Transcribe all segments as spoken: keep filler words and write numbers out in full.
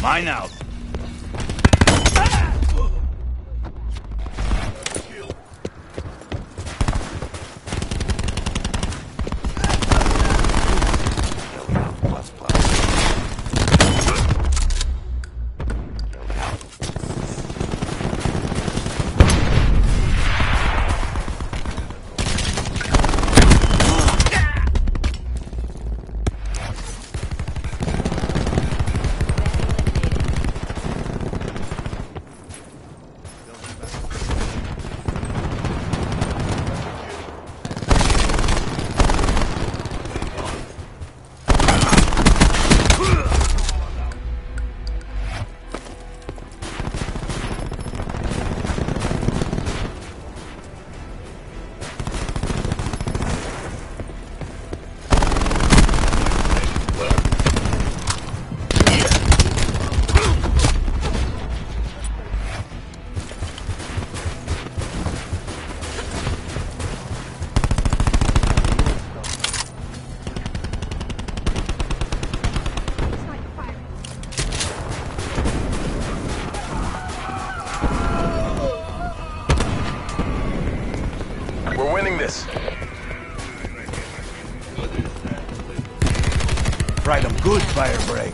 Mine out. We're winning this. Right, I'm good, fire break.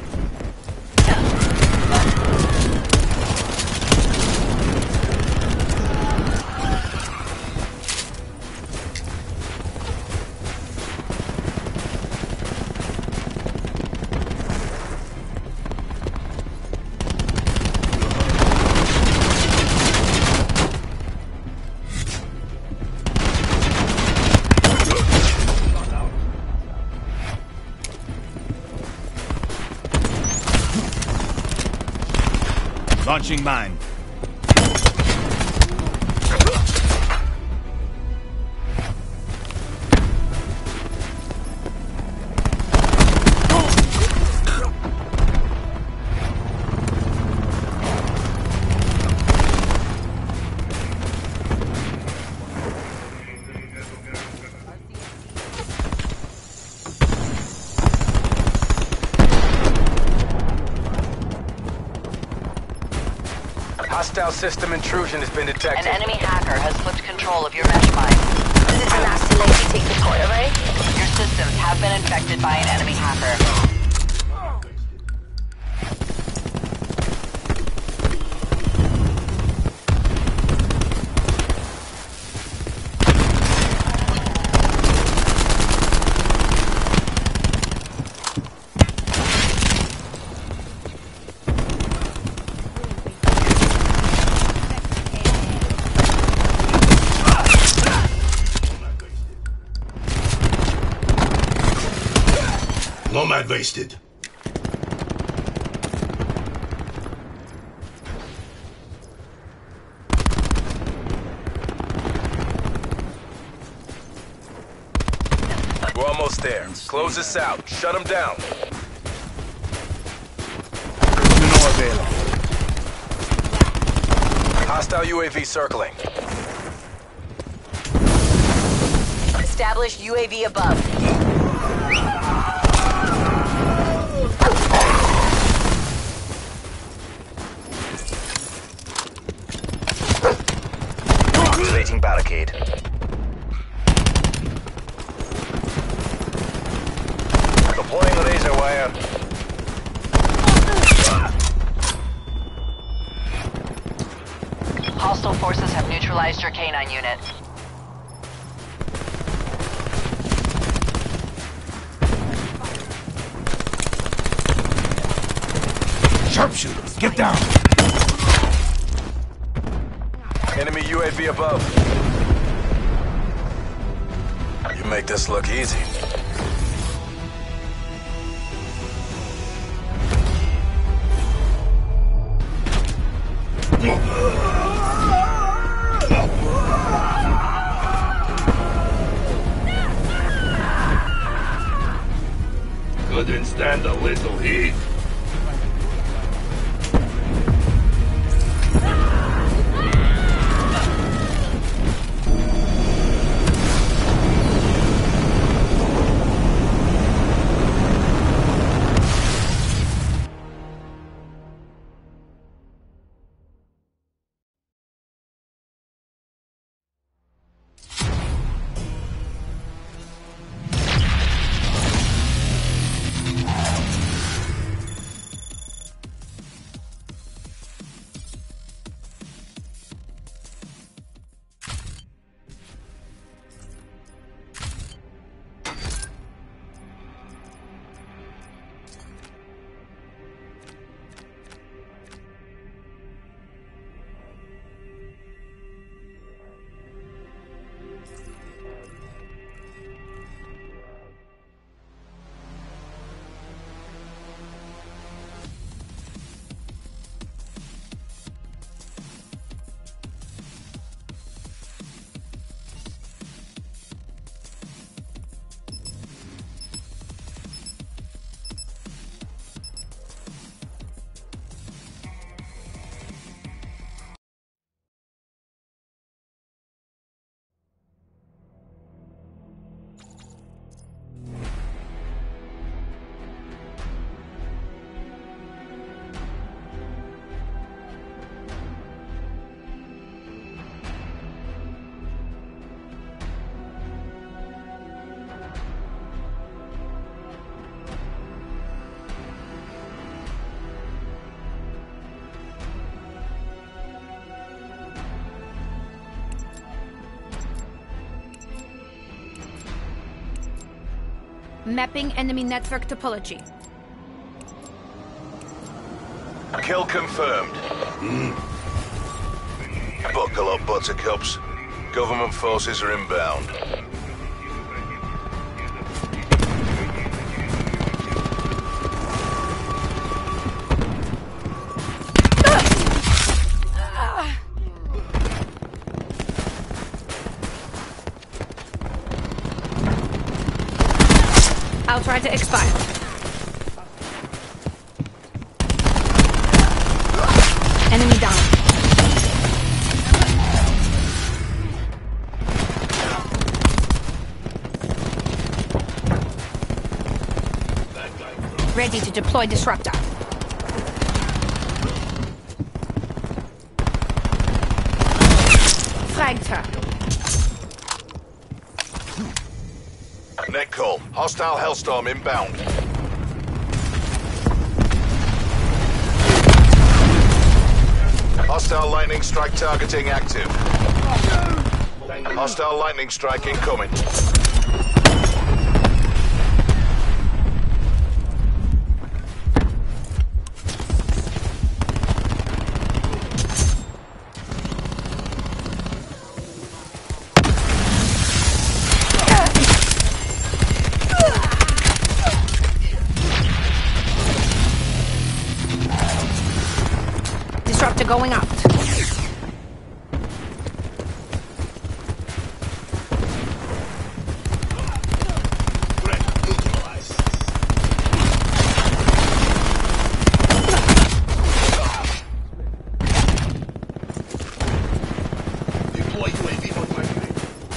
Launching mine. Hostile system intrusion has been detected. An enemy hacker has flipped control of your mesh mine. Is it nasty lady take the toy away? Your systems have been infected by an enemy hacker. Nomad wasted. We're almost there. Close this out. Shut them down. No available. Hostile U A V circling. Establish U A V above. Activating barricade. Deploying laser wire. Hostile forces have neutralized your canine unit. Sharpshooters, get down! Enemy U A V above. You make this look easy. Couldn't stand a little heat. Mapping enemy network topology. Kill confirmed. Buckle up, buttercups. Government forces are inbound. I'll try to expire. Enemy down. Ready to deploy disruptor. Fragged her. Net call. Hostile Hellstorm inbound. Hostile lightning strike targeting active. Hostile lightning strike incoming. Disruptor going out. Deploy U A V on my way.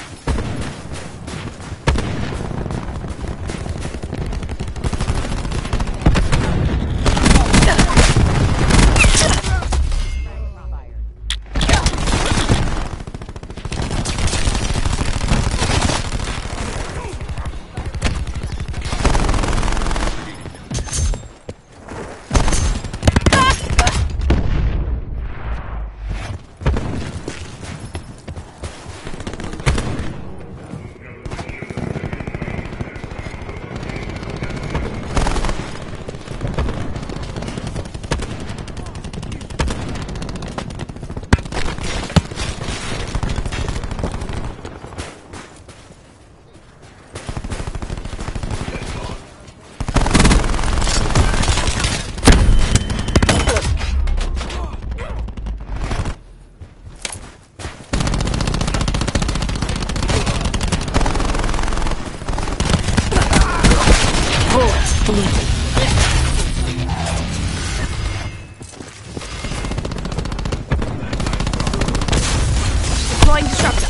Deploying disruptor.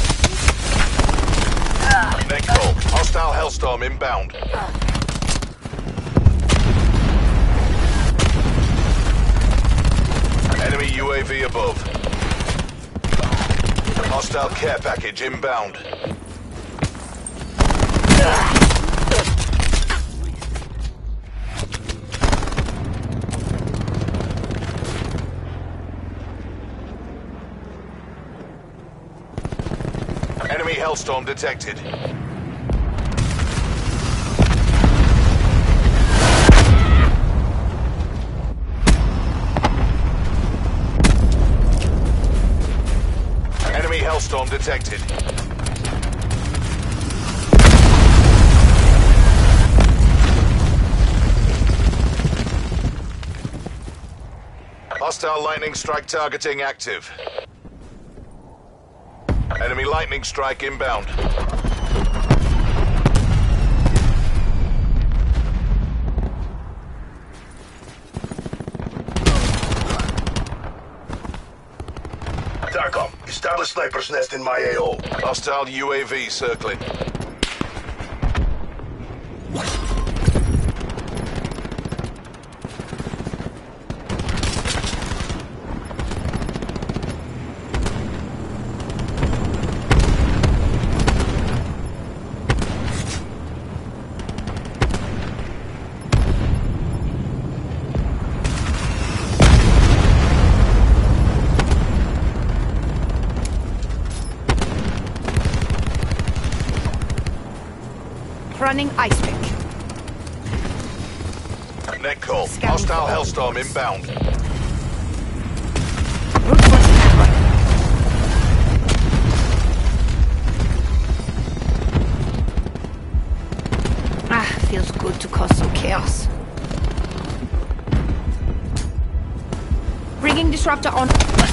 Net call. Hostile Hellstorm inbound. Enemy U A V above. Hostile care package inbound. Enemy Hellstorm detected. Enemy Hellstorm detected. Hostile lightning strike targeting active. Enemy lightning strike inbound. Darkom, establish sniper's nest in my A O. Hostile U A V circling. Running ice pick. Net call. Scanning Hostile for- Hellstorm inbound. Brute force attack rifle. Ah, feels good to cause some chaos. Bringing disruptor on.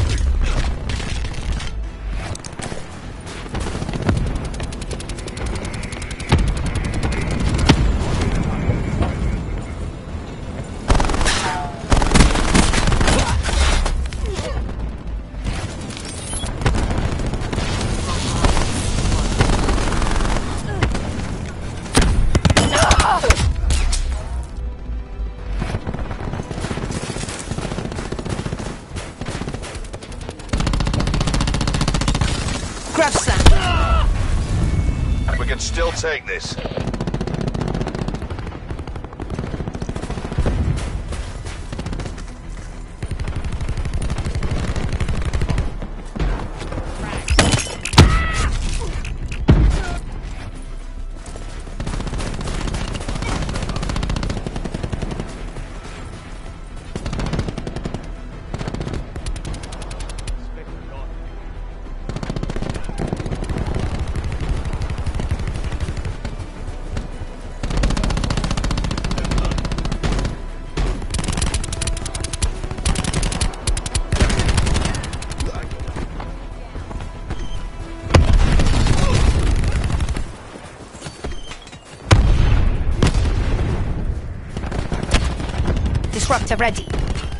Grab slam. We can still take this. Disruptor ready.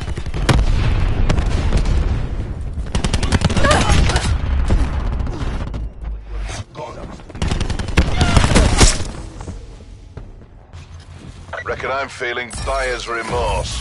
Reckon I'm feeling buyer's remorse.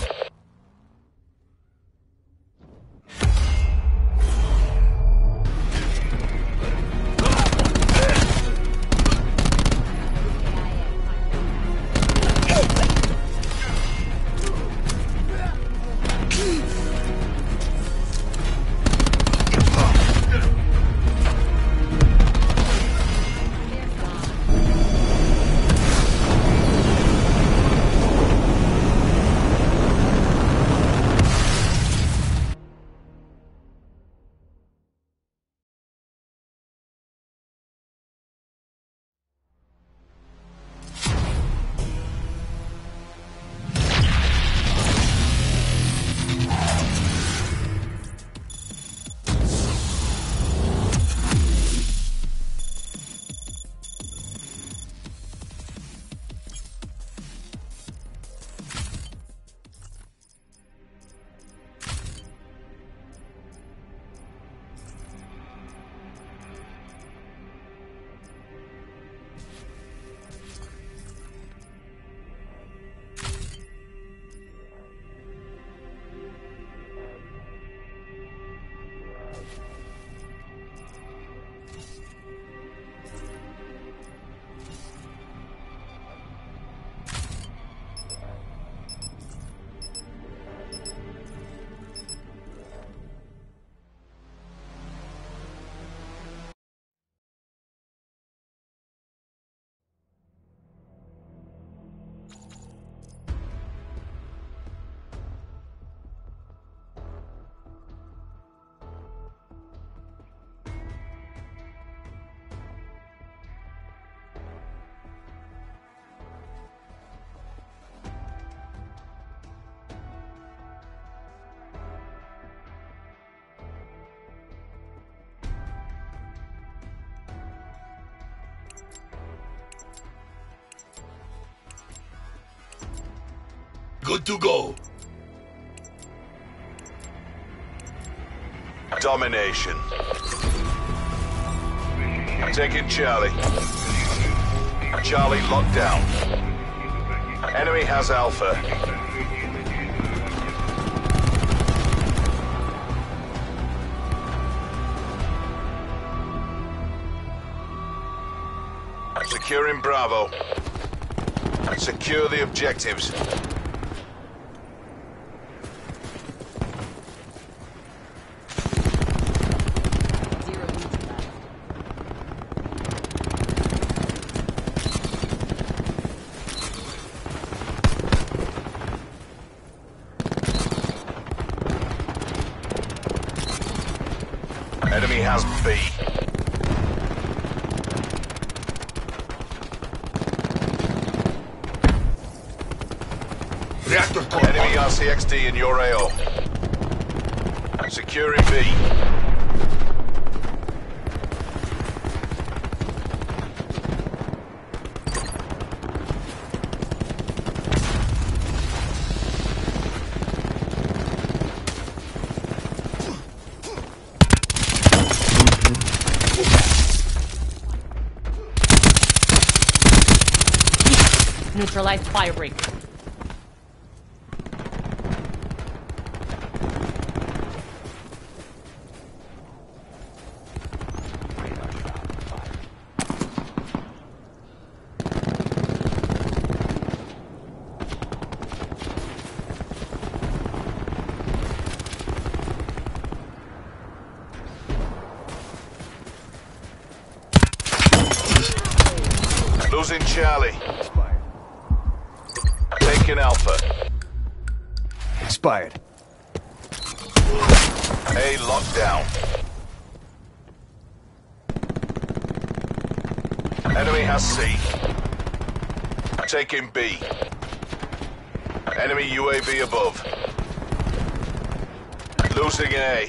Good to go. Domination. Taking Charlie. Charlie locked down. Enemy has Alpha. Securing Bravo. Secure the objectives. has B. Reactor core. Enemy R C X D in your A O. Securing B. Neutralized firebreak. Losing Charlie. Taking Alpha. Expired. A locked down. Enemy has C. Taking B. Enemy U A V above. Losing A.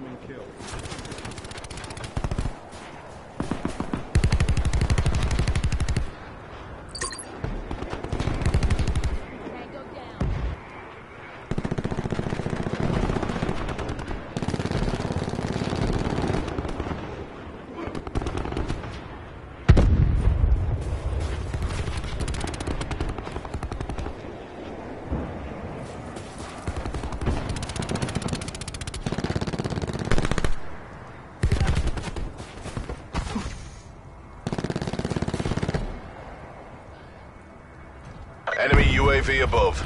Enemy U A V above.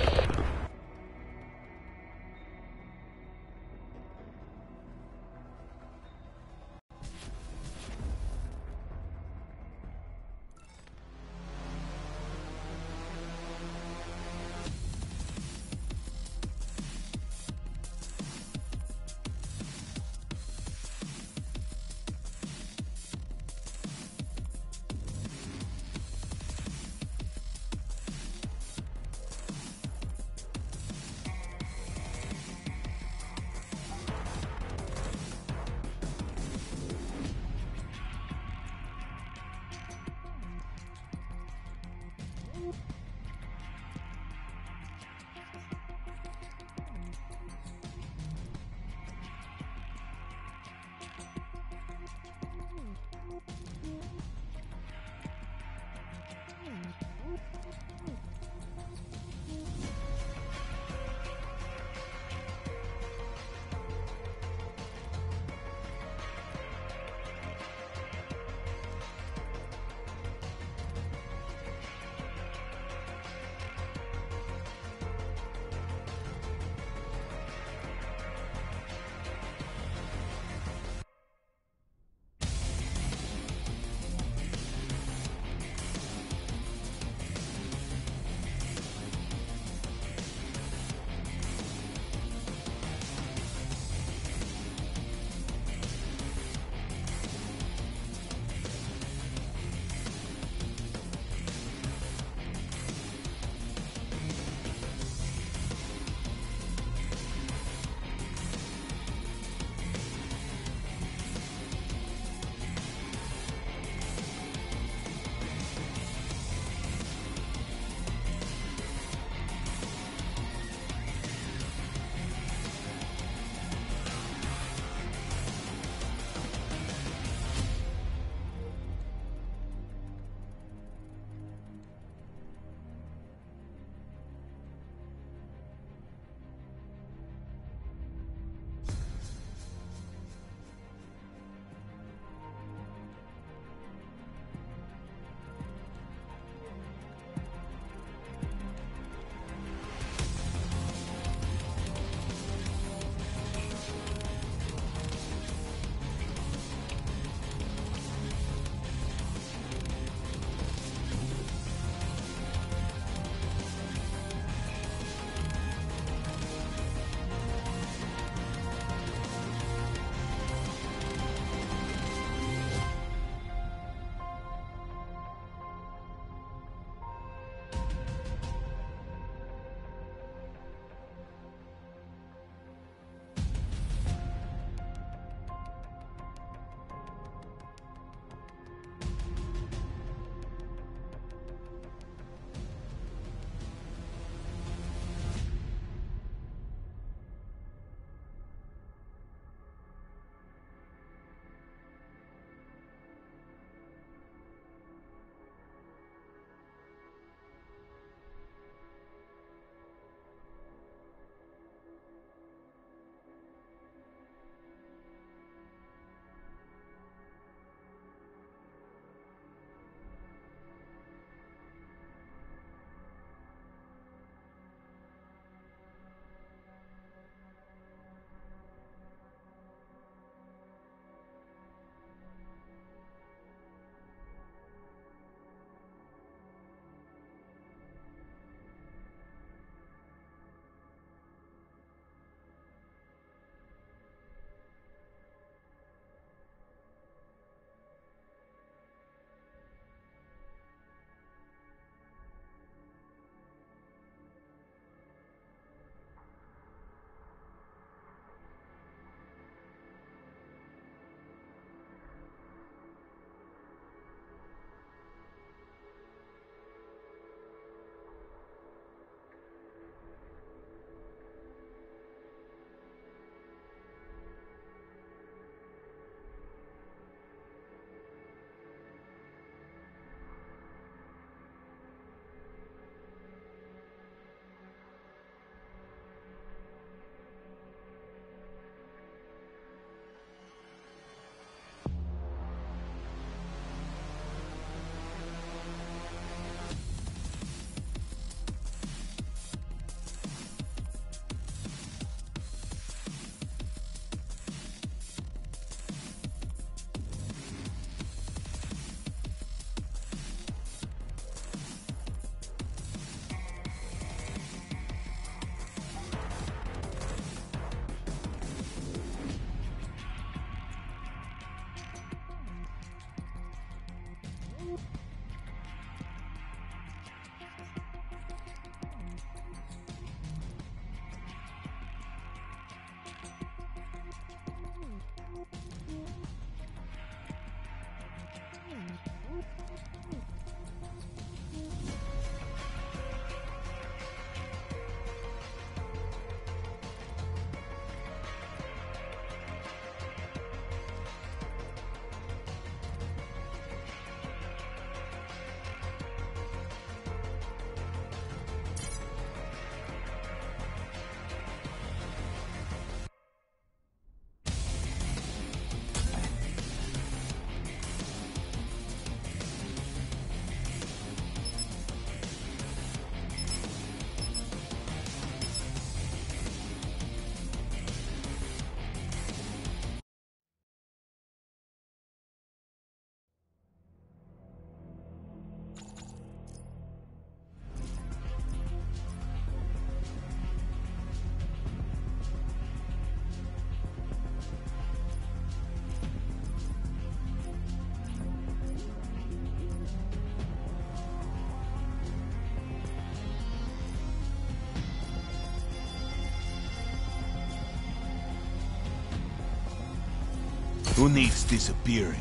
Who needs disappearing?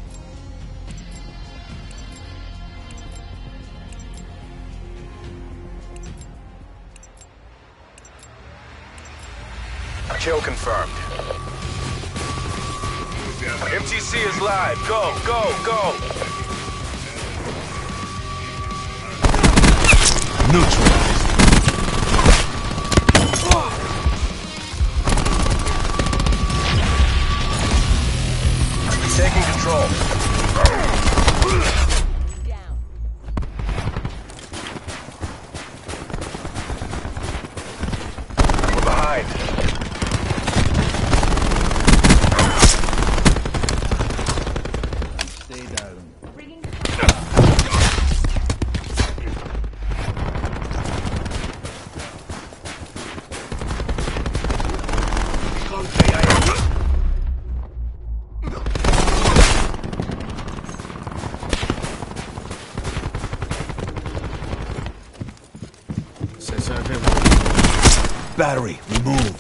Kill confirmed. M T C is live. Go, go, go. Neutralized. Taking control. Down. We're behind. Stay down. Battery removed.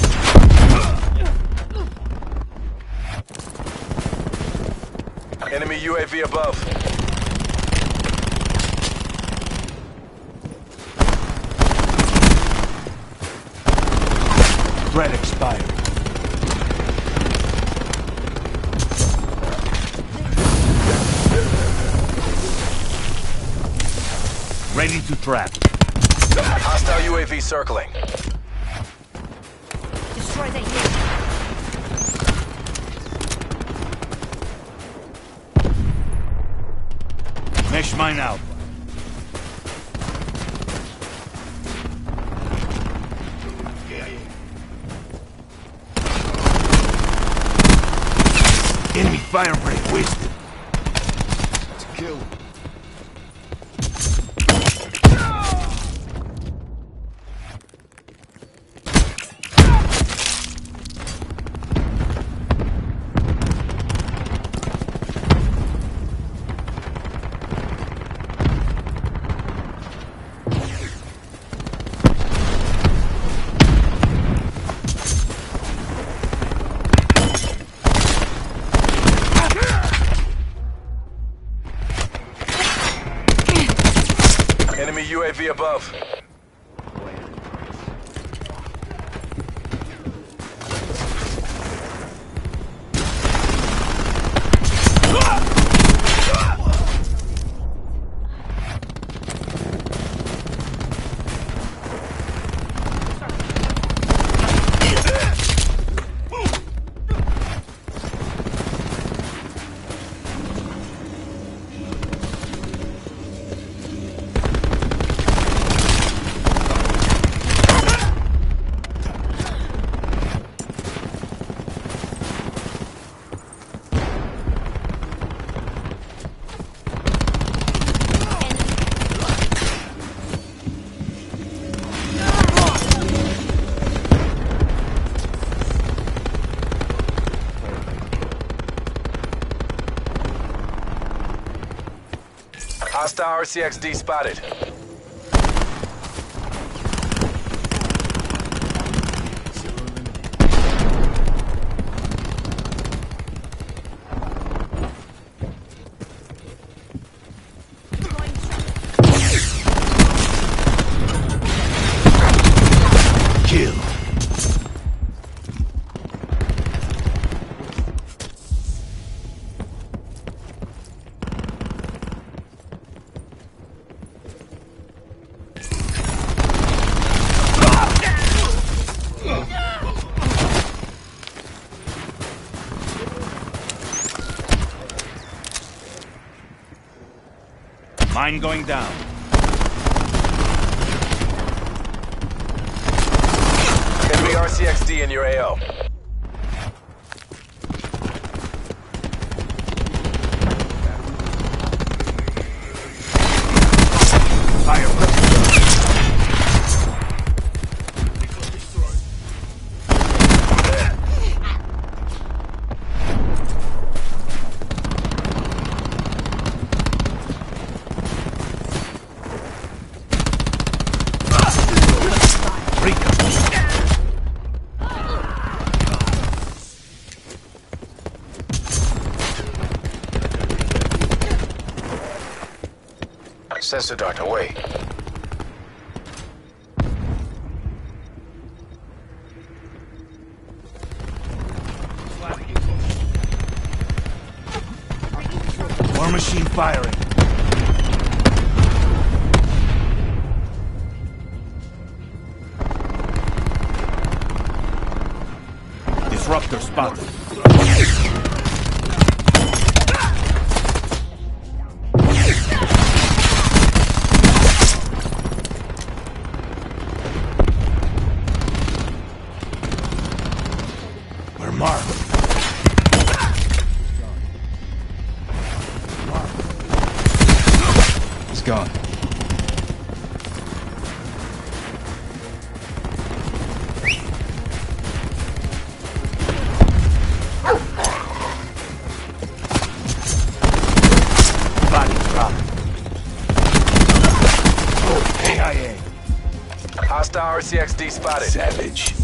Enemy U A V above. Threat expired. Ready to trap. Hostile U A V circling. Destroy the hill. Mesh mine out. Enemy fire break wasted. It's a kill. Enemy U A V above. Hostile R C X D spotted. Kill. Mine going down. Enemy R C X D in your A O. Sensor dart away. War machine firing. Disruptor spotted. We're marked. It's gone. Body drop. Oh, A I A. Hostile R C X D spotted. Savage.